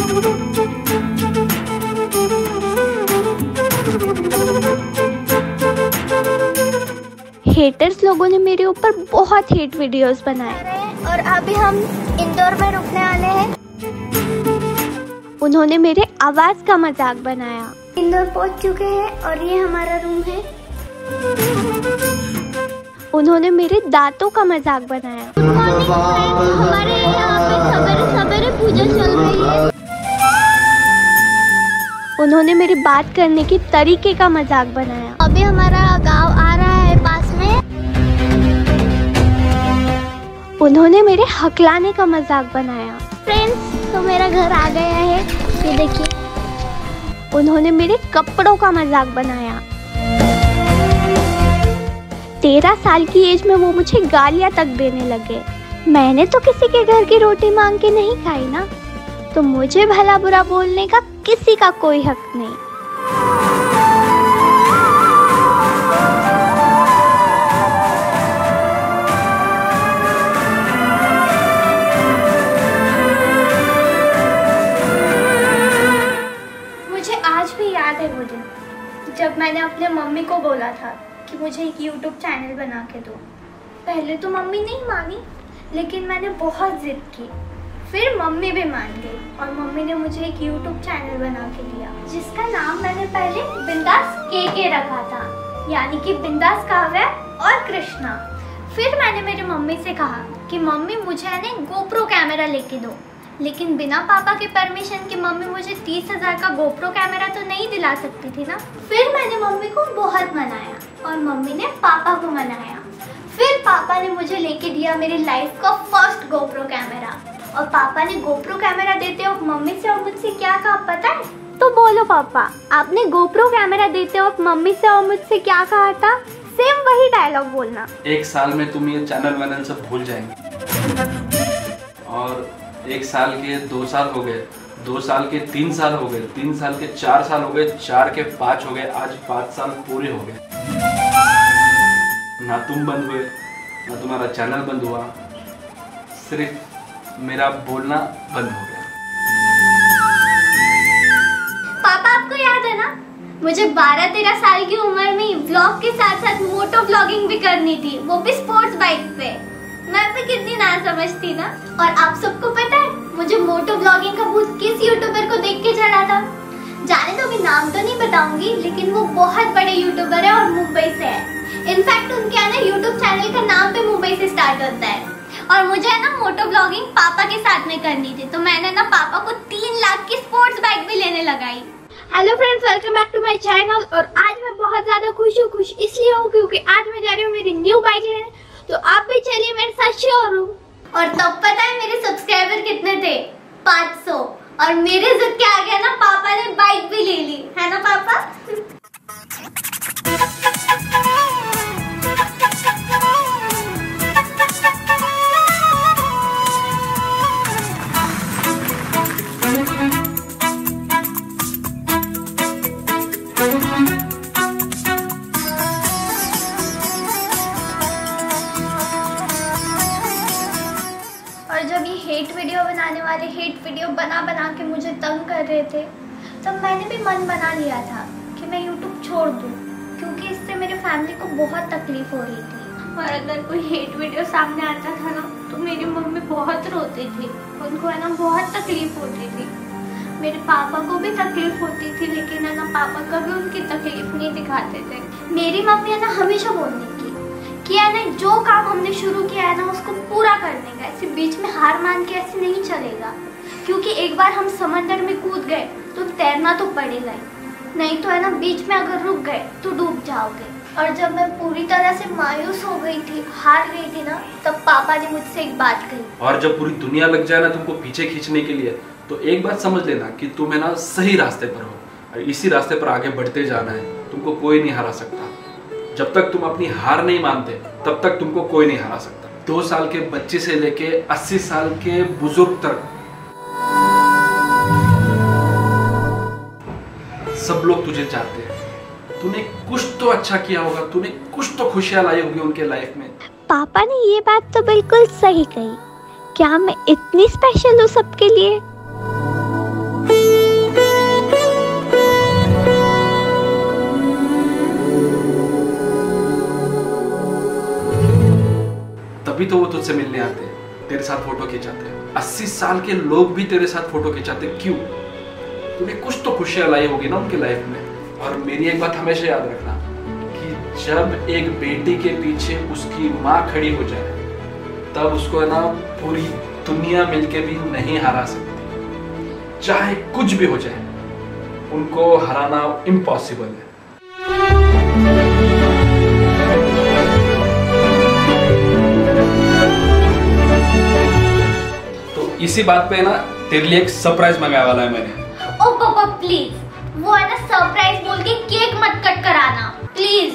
Haters लोगों ने मेरे ऊपर बहुत हेट वीडियोस बनाए और अभी हम इंदौर में रुकने वाले हैं। उन्होंने मेरे आवाज का मजाक बनाया। इंदौर पहुंच चुके हैं और ये हमारा रूम है। उन्होंने मेरे दांतों का मजाक बनाया। हमारे यहाँ पे सवेरे पूजा चल रही है। उन्होंने मेरी बात करने के तरीके का मजाक बनाया। अभी हमारा गांव आ रहा है पास में। उन्होंने मेरे हकलाने का मजाक बनाया। फ्रेंड्स, तो मेरा घर आ गया है, ये देखिए। उन्होंने मेरे कपड़ों का मजाक बनाया। 13 साल की एज में वो मुझे गालियां तक देने लगे। मैंने तो किसी के घर की रोटी मांग के नहीं खाई ना, तो मुझे भला बुरा बोलने का किसी का कोई हक नहीं। मुझे आज भी याद है वो दिन जब मैंने अपने मम्मी को बोला था कि मुझे एक YouTube चैनल बना के दो। पहले तो मम्मी नहीं मानी, लेकिन मैंने बहुत जिद की। फिर मम्मी भी मान गई और मम्मी ने मुझे एक YouTube चैनल बना के दिया, जिसका नाम मैंने पहले बिंदास के रखा था, यानी कि बिंदास काव्या और कृष्णा। फिर मैंने मेरी मम्मी से कहा कि मम्मी मुझे है ना गोप्रो कैमरा लेके दो, लेकिन बिना पापा के परमिशन के मम्मी मुझे 30,000 का गोप्रो कैमरा तो नहीं दिला सकती थी ना। फिर मैंने मम्मी को बहुत मनाया और मम्मी ने पापा को मनाया। फिर पापा ने मुझे लेके दिया मेरी लाइफ का फर्स्ट गोप्रो कैमरा। और पापा ने गोप्रो कैमरा देते वक्त मम्मी से और मुझसे क्या कहा पता है? तो बोलो पापा, आपने गोप्रो कैमरा देते वक्त मम्मी से और मुझसे क्या कहा था? सेम वही डायलॉग बोलना। 1 साल में तुम ये चैनल वैनल सब भूल जाएंगे। और 1 साल के 2 साल हो गए, 2 साल के 3 साल हो गए, 3 साल के 4 साल हो गए, 4 के 5 हो गए, आज 5 साल पूरे हो गए। ना तुम बंद हुए, ना तुम्हारा चैनल बंद हुआ, सिर्फ मेरा बोलना बंद हो गया। पापा, आपको याद है ना, मुझे 12-13 साल की उम्र में व्लॉग के साथ साथ मोटो व्लॉगिंग भी करनी थी, वो भी स्पोर्ट्स बाइक पे। मैं भी कितनी ना समझती ना। और आप सबको पता है मुझे मोटो व्लॉगिंग का भूत किस यूट्यूबर को देख के चढ़ा था? जाने तो अभी नाम तो नहीं बताऊंगी, लेकिन वो बहुत बड़े यूट्यूबर है और मुंबई से है। इनफैक्ट उनके है ना यूट्यूब चैनल का नाम भी मुंबई से स्टार्ट होता है। और मुझे है ना मोटो व्लॉगिंग पापा के साथ में करनी थी, तो मैंने ना पापा को 3 लाख की स्पोर्ट्स बाइक भी लेने लगाई। Hello friends, welcome back to my channel. और आज मैं बहुत ज्यादा खुश इसलिए हूँ क्योंकि आज मैं जा रही हूँ मेरी न्यू बाइक लेने। तो आप भी चलिए मेरे साथ शोरूम। और तब पता है मेरे सब्सक्राइबर कितने थे? 500। और मेरे जिद के आ गया ना, पापा ने बाइक भी ले ली, है ना पापा? और जब ये हेट वीडियो बनाने वाले हेट वीडियो बना के मुझे तंग कर रहे थे, तब मैंने भी मन बना लिया था कि मैं YouTube छोड़ दूँ, क्योंकि इससे मेरे फैमिली को बहुत तकलीफ हो रही थी। और अगर कोई हेट वीडियो सामने आता था ना, तो मेरी मम्मी बहुत रोती थी, उनको है ना बहुत तकलीफ होती थी। मेरे पापा को भी तकलीफ होती थी, लेकिन है ना पापा कभी उनकी तकलीफ नहीं दिखाते थे। मेरी मम्मी है ना हमेशा बोलने की कि है ना जो काम हमने शुरू किया है ना उसको पूरा करने का, ऐसे बीच में हार मान के ऐसे नहीं चलेगा, क्योंकि एक बार हम समंदर में कूद गए तो तैरना तो पड़ेगा ही, नहीं तो है ना बीच में अगर रुक गए तो डूब जाओगे। और जब मैं पूरी तरह से मायूस हो गई थी, हार गई थी ना, तब पापा ने मुझसे एक बात कही। और जब पूरी दुनिया लग जाए ना तुमको पीछे खींचने के लिए, तो एक बात समझ लेना कि तुम है ना सही रास्ते पर हो और इसी रास्ते पर आगे बढ़ते जाना है। तुमको कोई नहीं हरा सकता। जब तक तुम अपनी हार नहीं मानते तब तक तुमको कोई नहीं हरा सकता। 2 साल के बच्चे से लेके 80 साल के बुजुर्ग तक सब लोग तुझे चाहते हैं। तूने कुछ तो अच्छा किया होगा, तूने कुछ तो खुशियां लाई होगी उनके लाइफ में। पापा ने ये बात तो बिल्कुल सही कही। क्या मैं इतनी स्पेशल हूँ सबके लिए? तभी तो वो तुझसे मिलने आते हैं, तेरे साथ फोटो खिंचाते हैं। 80 साल के लोग भी तेरे साथ फोटो खिंचाते, क्यों? तूने कुछ तो खुशियां लाई होगी ना उनकी लाइफ में। और मेरी एक बात हमेशा याद रखना कि जब एक बेटी के पीछे उसकी माँ खड़ी हो जाए, तब उसको ना पूरी दुनिया मिलके भी नहीं हरा सकती। चाहे कुछ भी हो जाए, उनको हराना इम्पॉसिबल है। तो इसी बात पे ना तेरे लिए एक सरप्राइज मंगाने वाला है मैंने। ओ पापा प्लीज, वो है ना सरप्राइज बोल के केक मत कट कराना प्लीज।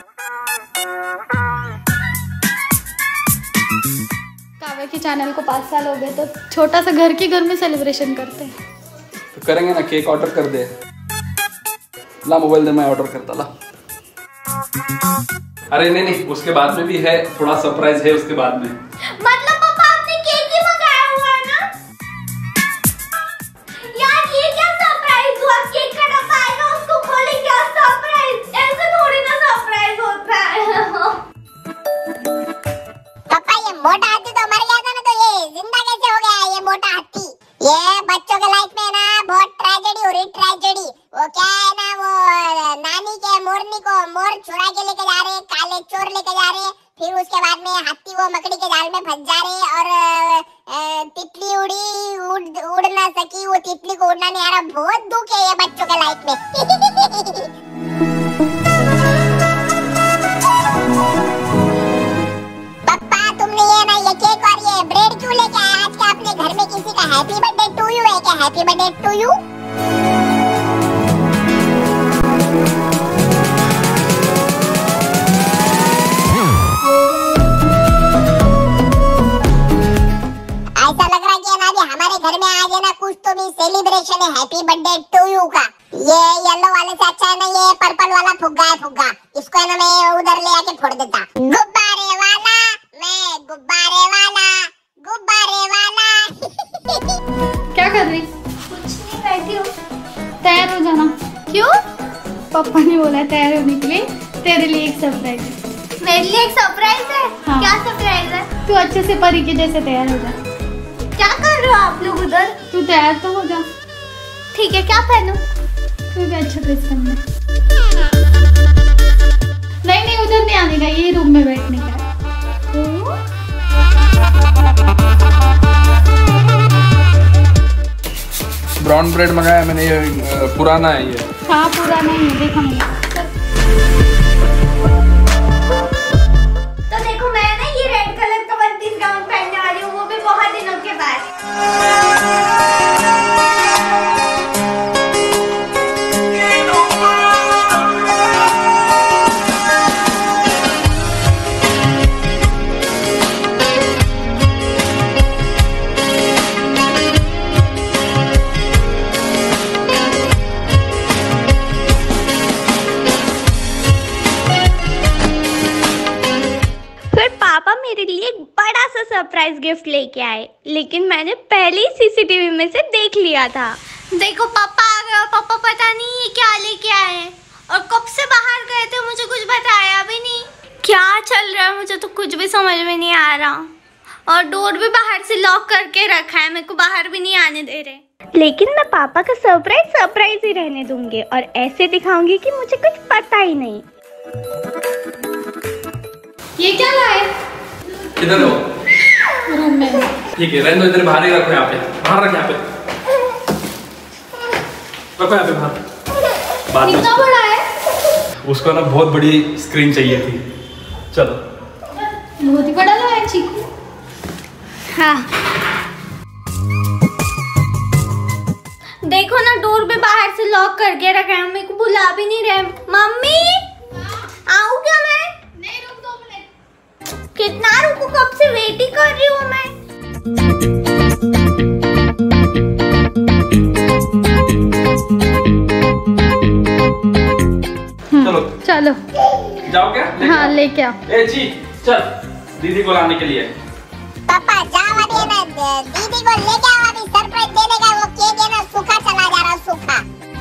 काव्या के चैनल को 5 साल हो गए, तो छोटा सा घर में सेलिब्रेशन करते हैं। तो करेंगे ना, केक ऑर्डर कर दे। ला मोबाइल दे, मैं ऑर्डर करता ला। अरे नहीं, उसके बाद में भी है, थोड़ा सरप्राइज है उसके बाद में। मतलब पापा आपने केक ही मंगाया हुआ है ना? यार ये क्या सरप्राइज हुआ? केक का डब्बा आएगा, उसको खोलेंगे क्या सरप्राइज? ऐसे थोड़ी ना सरप्राइज होता है। पापा ये मोटा हाथी तो मर गया था ना, तो ये जिंदा कैसे हो गया ये मोटा हाथी? ये बच्चों के लाइफ में ना बहुत ट्रेजेडी हो रही, ट्रेजेडी। वो क्या है ना, वो नानी के मोरनी को मोर चुरा के लेके जा रहे, काले चोर लेके जा रहे, फिर उसके बाद में हाथी वो मकड़ी के जाल में फंस जा रहे, और तितली उड़ ना सकी, वो तितली को उड़ना नहीं आ रहा। बहुत दुख है ये बच्चों के लाइफ में। पापा तुमने ये ना ये केक और ये ब्रेड क्यों लेके आए? आज क्या अपने घर में किसी का हैप्पी बर्थडे टू यू है क्या? Happy birthday to you. ऐसा लग रहा है कि ना हमारे घर में आज है ना कुछ तो भी सेलिब्रेशन है हैप्पी बर्थडे टू यू का। ये येलो वाले से अच्छा है ना ये पर्पल वाला फुग्गा है, फुग्गा। इसको है ना मैं उधर ले आके फोड़ देता। गुब्बारे वाला, मैं गुब्बारे वाला, गुब्बारे वाला। क्या कर रही? कुछ नहीं, बैठी हूँ। तैयार हो जाना। क्यों? पापा ने बोला तैयार होने के लिए, तेरे लिए एक सरप्राइज है। मेरे लिए एक सरप्राइज है? हाँ। क्या सरप्राइज है? तू अच्छे से परी के जैसे तैयार हो जा। क्या कर रहे हो आप लोग उधर? तू तैयार तो हो जा। ठीक है, क्या पहनूं? तू भी अच्छा ड्रेस पहनना। नहीं, उधर नहीं आने का, ये रूम में बैठने का है। ब्राउन ब्रेड मंगाया मैंने, ये पुराना है ये। हाँ पुराना ही है, देखा मैंने। तो देखो मैं ना ये रेड कलर का 1 पीस गाउन पहनने वाली हूँ, वो भी बहुत दिनों के बाद। मेरे लिए एक बड़ा सा सरप्राइज गिफ्ट लेके आए, लेकिन मैंने पहले ही सीसीटीवी में से देख लिया था। देखो पापा आ गए, पापा पता नहीं ये क्या लेके आए हैं, और कब से बाहर गए थे, मुझे कुछ बताया भी नहीं। क्या चल रहा है मुझे तो कुछ भी समझ में नहीं आ रहा, और डोर भी बाहर से लॉक करके रखा है, मेरे को बाहर भी नहीं आने दे रहे। लेकिन मैं पापा का सरप्राइज ही रहने दूंगी, और ऐसे दिखाऊंगी कि मुझे कुछ पता ही नहीं। ये क्या लाए? किधर हो? रूम में। ठीक है, रहने दो, इधर बाहर ही रखो, यहाँ पे बाहर रख, यहाँ पे रखो, यहाँ पे बाहर। कितना बड़ा है? उसको ना बहुत बड़ी स्क्रीन चाहिए थी। चलो। बहुत ही बड़ा लाया चीकू। हाँ देखो ना, डोर पे बाहर से लॉक करके रखा है, मेरे को बुला भी नहीं रहे। मम्मी आऊँ क्या मैं? नहीं, रुक 2 मिनट। कितना रुको, कब से वेट ही कर रही हूँ मैं। चलो चलो जाओ क्या? हाँ लेके आओ। ए जी चल, दीदी को लाने के लिए। पापा जाओ अभी ना, दीदी को लेके आओ, अभी सरप्राइज देने का। वो केक है ना सूखा चला जा रहा, सूखा।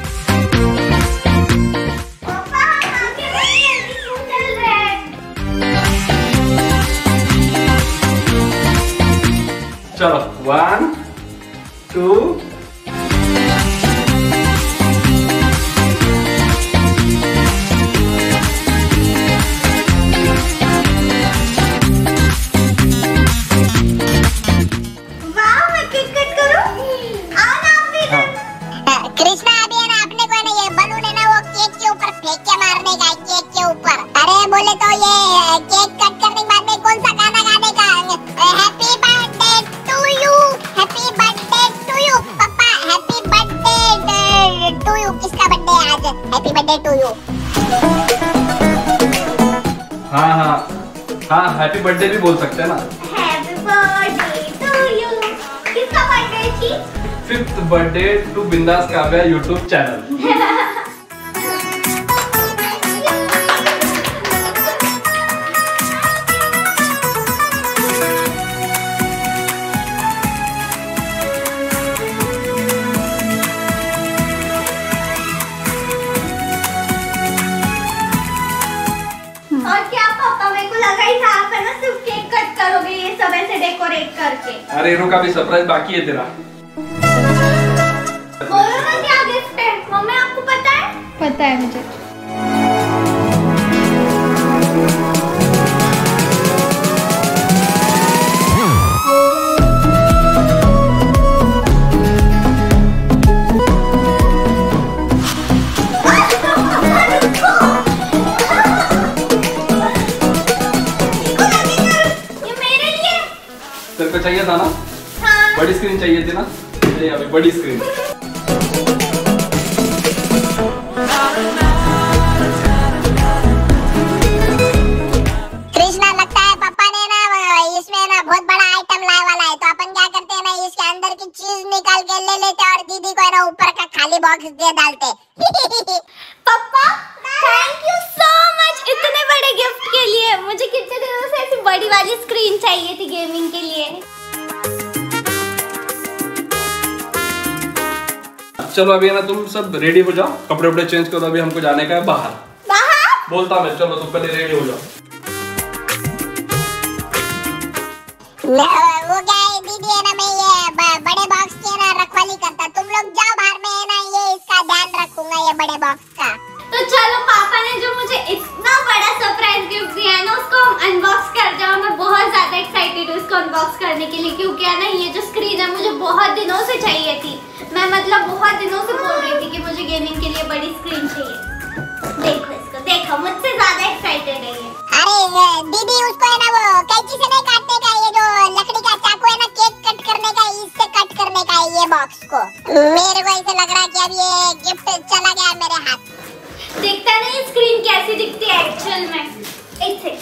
पापा आगे बढ़िए, क्यों चल रहे हैं? कृष्णा अभी है ना अपने को है ना ये बलून है ना वो केक के ऊपर फेंक के मारने का है, केक के ऊपर। अरे बोले तो ये केक कट करने के बाद में कौन सा गाना गाने का? Happy birthday to you, happy birthday to you पापा, हैप्पी बर्थडे टू यू। किसका बर्थडे है आज? Happy birthday to you. हाँ हाँ हाँ, हैप्पी बर्थडे भी बोल सकते हैं ना। Happy birthday to you. किसका बर्थडे थी? 5th बर्थडे टू बिंदास काव्या यूट्यूब चैनल। और क्या पापा, मेरे को लगा ही था आप है ना सिर्फ केक कट करोगे, ये सब ऐसे डेकोरेट करके। अरे इनो का भी सरप्राइज बाकी है तेरा। बोलो ना क्या गिफ्ट है? मम्मी आपको पता है? पता है मुझे। ये मेरे लिए? तेरे को चाहिए था ना? हाँ। बड़ी स्क्रीन चाहिए थी ना? ये अभी बड़ी स्क्रीन। कृष्णा लगता है पापा ने ना इसमें ना बहुत बड़ा आइटम लाए वाला है, तो अपन क्या करते हैं ना इसके अंदर की चीज निकाल के ले लेते और दीदी को है ना ऊपर का खाली बॉक्स दे डालते। पापा थैंक यू सो मच इतने बड़े गिफ्ट के लिए। मुझे कितने दिनों से ऐसी बड़ी वाली स्क्रीन चाहिए थी गेमिंग के लिए। चलो अभी है ना तुम सब रेडी हो जाओ, कपड़े वपड़े चेंज करो, अभी हमको जाने का है बाहर। बाहर? बोलता मैं, चलो तुम पहले रेडी हो जाओ। वो क्या है दीदी है ना, मैं ये बड़े बॉक्स की ना रखवाली करता, तुम लोग जाओ बाहर में है ना, ये इसका ध्यान रखूंगा ये बड़े बॉक्स का। तो चलो पापा ने जो मुझे इतना बड़ा सरप्राइज गिफ्ट दिया है ना उसको हम अनबॉक्स कर जाओ। मैं बहुत ज्यादा एक्साइटेड हूँ इसको अनबॉक्स करने के लिए, क्योंकि है ना ये जो स्क्रीन है मुझे बहुत दिनों से चाहिए थी। मैं मतलब बहुत दिनों से बोल रही थी कि मुझे गेमिंग के लिए बड़ी स्क्रीन चाहिए। देखो इसको, देखो मुझसे ज्यादा एक्साइटेड है ये। अरे दीदी उसको है ना वो कैंची से नहीं काटने का, ये जो लकड़ी का चाकू है ना केक कट करने का, इससे कट करने का है ये बॉक्स को। मेरे को ऐसे लग रहा है कि अब ये गिफ्ट चला गया मेरे हाथ। देखता नहीं ये स्क्रीन कैसी दिखती है एक्चुअल में। एक सेकंड।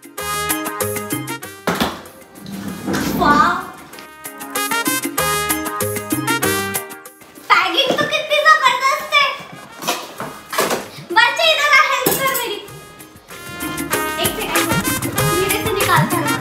वाह, पैकिंग तो कितनी जबरदस्त है। बच्चे इधर आ, हेल्प कर मेरी। एक सेकंड, धीरे से निकालता रहा।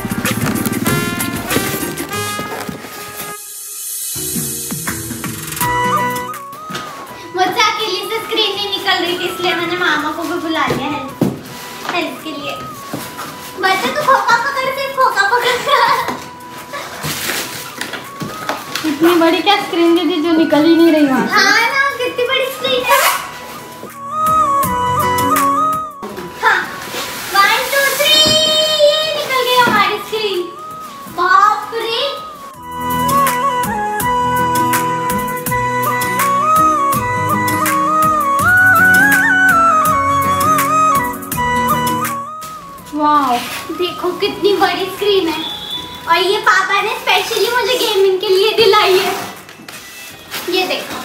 मुझसे अकेली से स्क्रीन नहीं निकल रही थी, इसलिए मैंने मामा को भी बुला लिया हेल्प के लिए। बच्चे तो खोखा पकड़, सिर्फ खोखा पकड़। इतनी बड़ी क्या स्क्रीन दीदी जो निकल ही नहीं रही वहाँ से। हाँ ना, कितनी बड़ी स्क्रीन है। हाँ, 1 2 3 ये निकल गई हमारी स्क्रीन। बाप रे, वाह, देखो कितनी बड़ी स्क्रीन है। और ये पापा ने स्पेशली मुझे गेमिंग के लिए दिलाई है। ये देखो,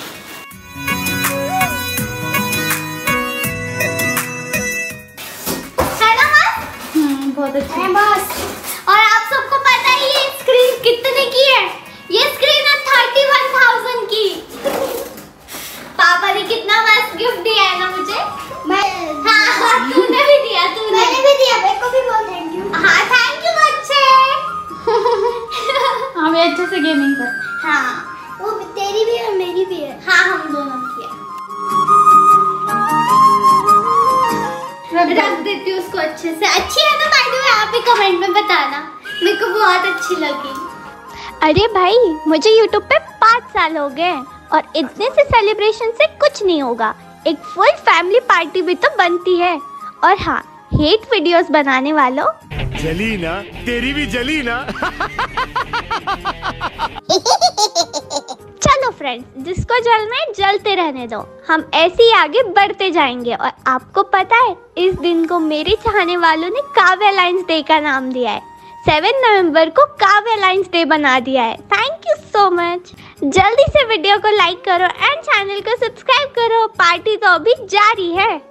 है ना मस्त? बहुत अच्छी। बस। और आप सबको पता है ये स्क्रीन कितने की है? ये स्क्रीन है 31,000 की। पापा ने कितना मस्त गिफ्ट दिया है ना मुझे। हाँ, तूने भी दिया, मैंने भी दिया। मेरे को भी बोल थैंक यू। हाँ थैंक यू बच्चे। हाँ भी अच्छे से गेमिंग कर। हाँ, वो तेरी भी है मेरी भी है। हाँ, हम दोनों की है। रख देती हूँ उसको अच्छे से। अच्छी है ना? बाय द वे आप भी कमेंट में बताना, मेरे को बहुत अच्छी लगी। अरे भाई, मुझे YouTube पे 5 साल हो गए और इतने से सेलिब्रेशन से कुछ नहीं होगा। एक फुल फैमिली पार्टी भी तो बनती है। और हाँ, हेट वीडियोस बनाने वालों, जली ना, तेरी भी जली ना। चलो फ्रेंड्स, जिसको जलना है जलते रहने दो। हम ऐसे ही आगे बढ़ते जाएंगे। और आपको पता है, इस दिन को मेरे चाहने वालों ने काव्या लाइन्स डे का नाम दिया है। 7 नवंबर को काव्या लाइन्स डे बना दिया है। Thank you so much. जल्दी से वीडियो को लाइक करो एंड चैनल को सब्सक्राइब करो। पार्टी तो अभी जारी है।